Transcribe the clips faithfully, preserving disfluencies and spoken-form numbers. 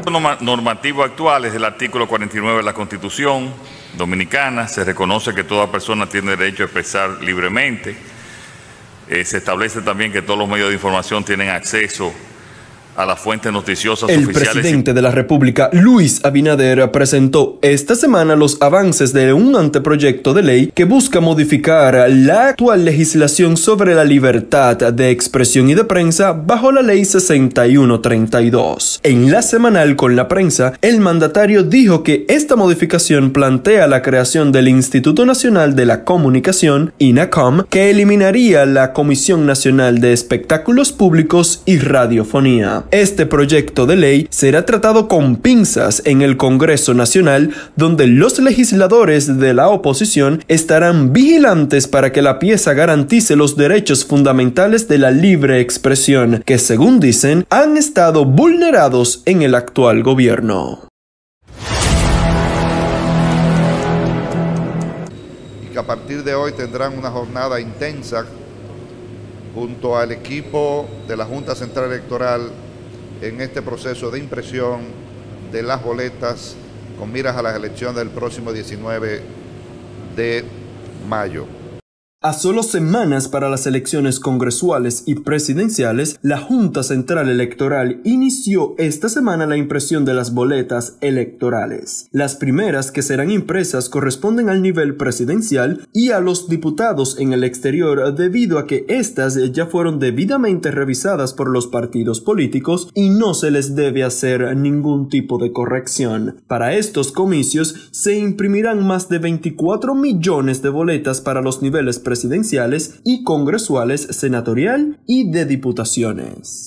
normativo actual es el artículo cuarenta y nueve de la Constitución Dominicana. Se reconoce que toda persona tiene derecho a expresar libremente. Eh, se establece también que todos los medios de información tienen acceso a las fuentes noticiosas el oficiales. El presidente de la República, Luis Abinader, presentó esta semana los avances de un anteproyecto de ley que busca modificar la actual legislación sobre la libertad de expresión y de prensa bajo la Ley sesenta y uno treinta y dos. En la semanal con la prensa, el mandatario dijo que esta modificación plantea la creación del Instituto Nacional de la Comunicación, INACOM, que eliminaría la Comisión Nacional de Espectáculos Públicos y Radiofonía. Este proyecto de ley será tratado con pinzas en el Congreso Nacional, donde los legisladores de la oposición estarán vigilantes para que la pieza garantice los derechos fundamentales de la libre expresión, que según dicen han estado vulnerados en el actual gobierno. Y que a partir de hoy tendrán una jornada intensa junto al equipo de la Junta Central Electoral en este proceso de impresión de las boletas con miras a las elecciones del próximo diecinueve de mayo. A solo semanas para las elecciones congresuales y presidenciales, la Junta Central Electoral inició esta semana la impresión de las boletas electorales. Las primeras que serán impresas corresponden al nivel presidencial y a los diputados en el exterior, debido a que estas ya fueron debidamente revisadas por los partidos políticos y no se les debe hacer ningún tipo de corrección. Para estos comicios se imprimirán más de veinticuatro millones de boletas para los niveles presidenciales presidenciales y congresuales, senatorial y de diputaciones.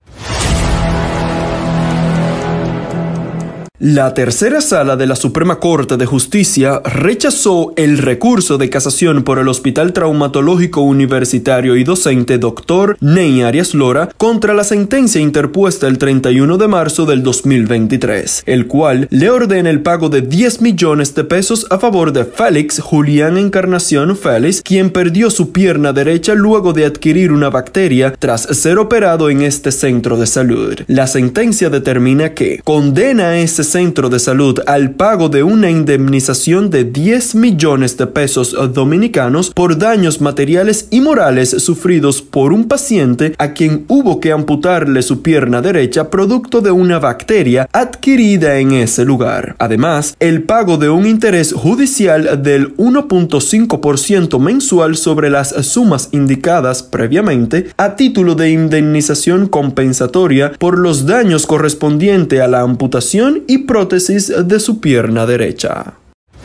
La tercera sala de la Suprema Corte de Justicia rechazó el recurso de casación por el Hospital Traumatológico Universitario y Docente doctor Ney Arias Lora contra la sentencia interpuesta el treinta y uno de marzo del dos mil veintitrés, el cual le ordena el pago de diez millones de pesos a favor de Félix Julián Encarnación Félix, quien perdió su pierna derecha luego de adquirir una bacteria tras ser operado en este centro de salud. La sentencia determina que condena a ese centro de salud al pago de una indemnización de diez millones de pesos dominicanos por daños materiales y morales sufridos por un paciente a quien hubo que amputarle su pierna derecha producto de una bacteria adquirida en ese lugar. Además, el pago de un interés judicial del uno punto cinco por ciento mensual sobre las sumas indicadas previamente a título de indemnización compensatoria por los daños correspondientes a la amputación y prótesis de su pierna derecha.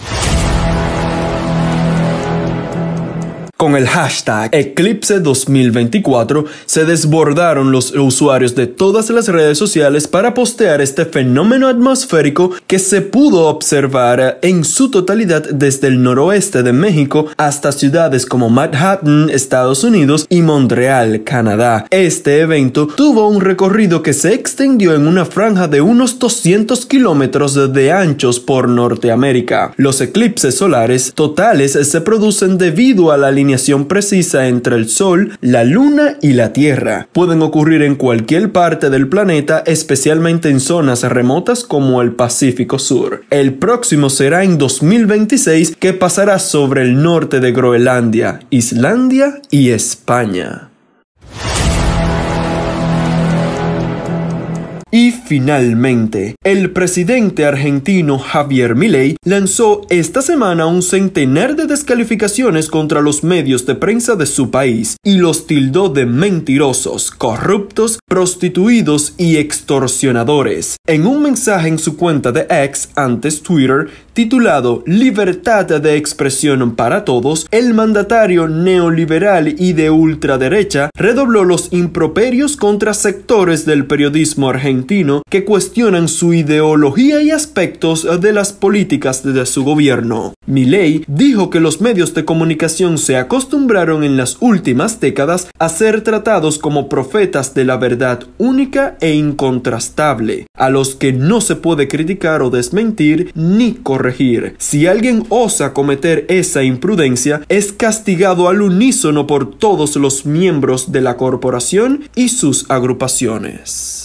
Con el hashtag Eclipse dos mil veinticuatro se desbordaron los usuarios de todas las redes sociales para postear este fenómeno atmosférico que se pudo observar en su totalidad desde el noroeste de México hasta ciudades como Manhattan, Estados Unidos y Montreal, Canadá. Este evento tuvo un recorrido que se extendió en una franja de unos doscientos kilómetros de anchos por Norteamérica. Los eclipses solares totales se producen debido a la alineación precisa entre el Sol, la Luna y la Tierra. Pueden ocurrir en cualquier parte del planeta, especialmente en zonas remotas como el Pacífico Sur. El próximo será en dos mil veintiséis, que pasará sobre el norte de Groenlandia, Islandia y España. Y finalmente, el presidente argentino Javier Milei lanzó esta semana un centenar de descalificaciones contra los medios de prensa de su país y los tildó de mentirosos, corruptos, prostituidos y extorsionadores. En un mensaje en su cuenta de X, antes Twitter, titulado Libertad de expresión para todos, el mandatario neoliberal y de ultraderecha redobló los improperios contra sectores del periodismo argentino que cuestionan su ideología y aspectos de las políticas de su gobierno. Milei dijo que los medios de comunicación se acostumbraron en las últimas décadas a ser tratados como profetas de la verdad única e incontrastable, a los que no se puede criticar o desmentir ni corregir. Si alguien osa cometer esa imprudencia, es castigado al unísono por todos los miembros de la corporación y sus agrupaciones.